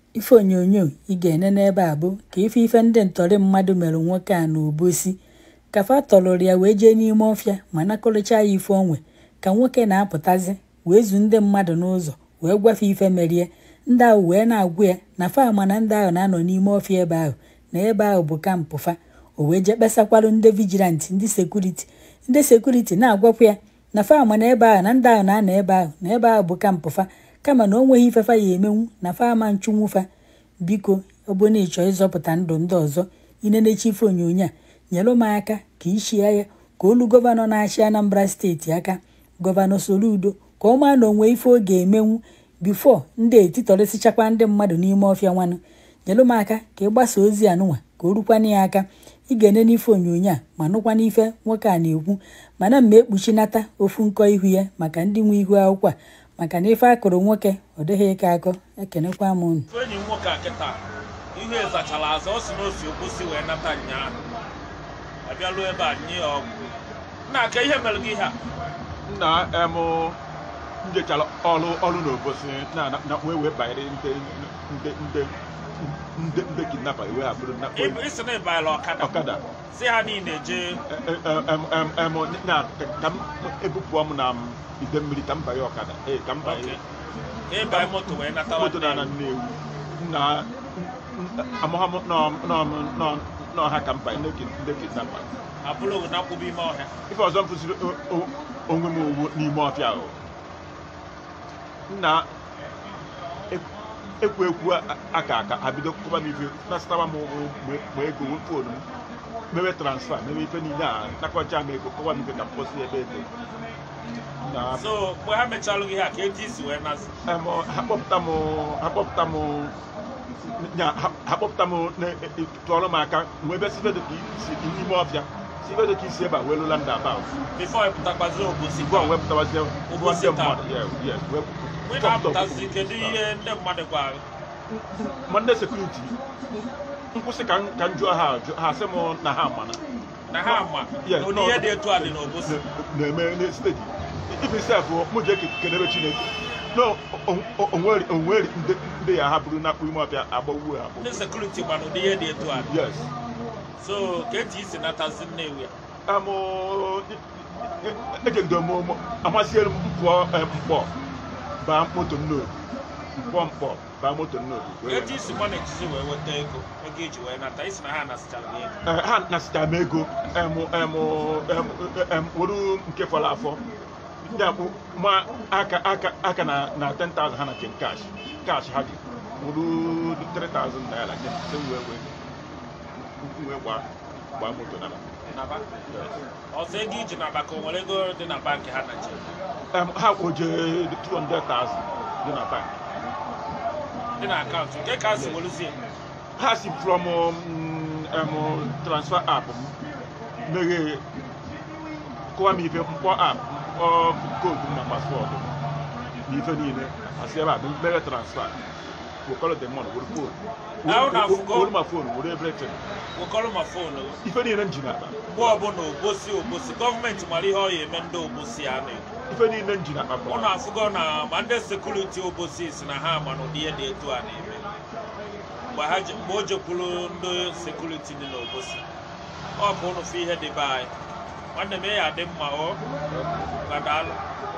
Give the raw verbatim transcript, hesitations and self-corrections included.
ife onyonyo ị ga-ene n'ebe a bụ ka ife ife ndị ntọrị mmadụ mere nwoke a na obosi ka fa tọrọrọ ya wee jee n'ime ọfịa ma nakọrịcha ya ife onwe ka nwoke na-apụtazi wee zu ndị mmadụ n'ụzọ wee gwafe ife merie ndị ahụ wee na-agwụ ya na fa ama na ndị ahụ na-anọ n'ime ọfịa ebe ahụ na ebe ahụ bụ kampụ fa o wee jee kpesakwarụ ndị vigilanti ndị sekuriti ndị sekuriti na-agwakwa ya na fa ama na ebe ahụ na ndị ahụ na-anọ ebe ahụ na ebe ahụ bụ kampụ fa kama na o nweghị ife fa ya emenwu na fa ama nchụnwu fa. Biko ọ bụ na ịchọ ịzọpụta ndụ ndị ọzọ inenechi ife onyonyo a nyere m aka ka ishia ya ka olu gọvanọ na-achị Anambra steeti aka gọvanọ Soludo ka ọ maa na onwe ife ọ ga-emenwu bifo ndị etitọrịsịchakwa ndị mmadụ n'ime ọfịa nwanụ. Nyere m aka ka ị gbasa ozi anụnwa ka o rukwana ya aka ị ga-ene n'ife onyonyo a ma nụkwa n'ife nwoke a na-ekwu mana mma ekpuchinata ofu nkọ ihu ya maka ndị nwe ihu akwụkwọ a maka na ife akụrụ nwoke ọ dịghị ike akọ. Ekenekwa m unu. Enyi nwoke a kịta ihe ezachara azụ ọ si n'osi obosi wee nata nyaahụ abịaluo ebe a nye ọgwụ nna aka ihe mere gị ihe a nna em njechara ọrụ ọrụ n'obosi na na wee wee banyere ndị ndị ndị ndị ndị kidnapa wee hapụrụ na isi na ịbanyela ọkada ọkada si ha niile je em em em na ka m ebupụ m na ide mmiri ka m banye ọkada ee ka m banye ịbanye moto wee natawa moto na Nnewi na amụhamụ n'ọha ka m banye ndị kidnapa abụrụ na nkwụba ime ọhịa ife ọzọ m fụsiri onwe m owu n'ime ọfịa ahụ nna ekwu ekwu aka aka abido kụba m ife nasịtawa m ma ego fonu m mewe transfa mewe ife niile a nakọcha m ego kụba m ife ka m kwụsị ebe ego. So mgbe ha mechalụ gị ha ka eji isi wee nazi ha kpọpụta m ha kpọpụta m ha kpọpụta m tụọrọ m aka wee bịa sibe dị ka isi n'ime ọfịa sibe dị ka isi ebe a wee lụla ndị aba ahụ bifo epụtakwazi obosi gwa wepụtawazi obosi taa mmadụ na-apụtazi kedu ihe ndị mmadụ gwara ma ndị sekuriti nkwụsị ka m jụọ ha ha sị m na ha mana na ha ama na ihe dị etu a dị n'obosi na-eme n'estedi ife sef mụ ji ekenere Chineke onwere ndị ya ha bụrụ n'akpụ ime ọbịa agbagbuo ha ndị sekuriti mana ụdị ihe dị etu a dị yes so ka eji isi natazi Nnewi eje ndo m amasịrị m mpụọ mkpọ baa moto nnobi mkpọ mkpọ baa moto nnobi eji isi mana ejizi wee weta ego ego eji wee nata isi na ha nasịchara m ego ha nasịchara m ego weru nke fọrọ afọ ndị akpụ ma aka aka aka na na ten thousand ha na chen cash cash ha dị wuru three thousand naira nye se wee wee wee gba gba moto na naba ọzọ ego iji naba ka o nwere ego dị na bankị ha na che ha kwoje two hundred thousand dị na bank dị na akaụntụ nke ka si weluzie ha si from transfer app meghe kụwa m ife mkpọ app koodu na paswọọdụ n'ife niile asị ebe a mere transfer wekọrọ the money were phone were ma phone were everything wekọrọ ma phone ife niile m ji n'akpa mgbe ọbụla obosi obosi gọọmenti mara ihe ọ ya eme ndị obosi a na ife niile m ji n'akpa ọ na-afụgo na ma ndị sekuriti obosi si na ha ma na ụdị ihe dị etu a na-eme mgbe o jekwuru ndị sekuriti dị n'obosi ọ bụ ụnụ fụ ihe dị be anyị nwanne m ya adị mma ọ gadalụ